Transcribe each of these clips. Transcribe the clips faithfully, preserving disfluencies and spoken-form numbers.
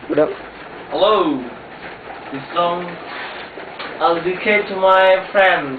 Udah. Hello. This song I'll dedicate to my friends.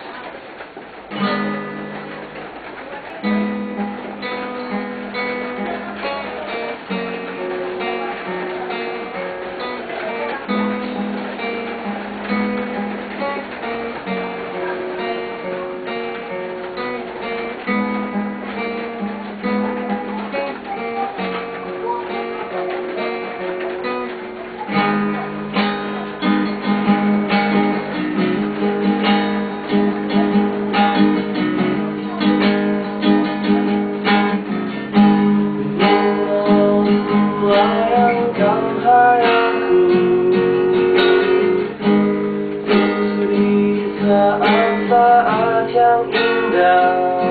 Bayangkan hayalku Di saat-saat yang indah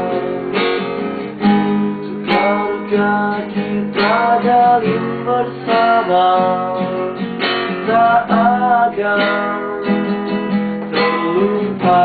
Suka kita jalin bersama Tak akan terlupa.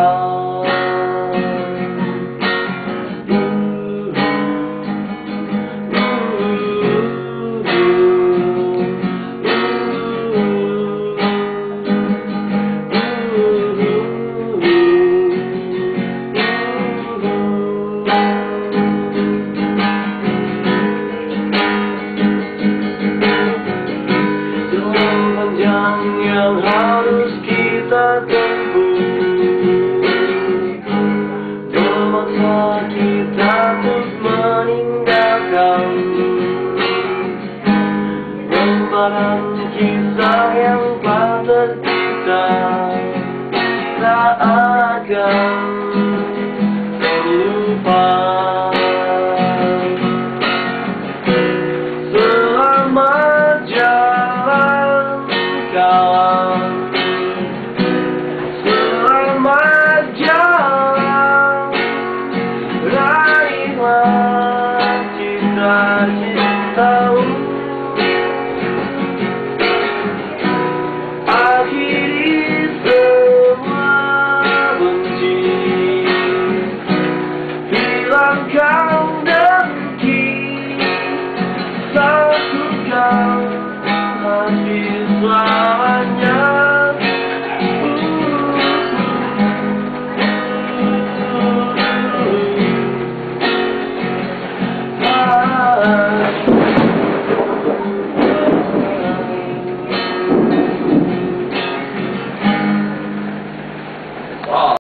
Yang harus kita tempuh memaksa kita untuk meninggalkan lembaran kisah yang telah tercipta tak akan terlupa. Selamat jalan kawan, selamat jalan, raihlah cita-citamu.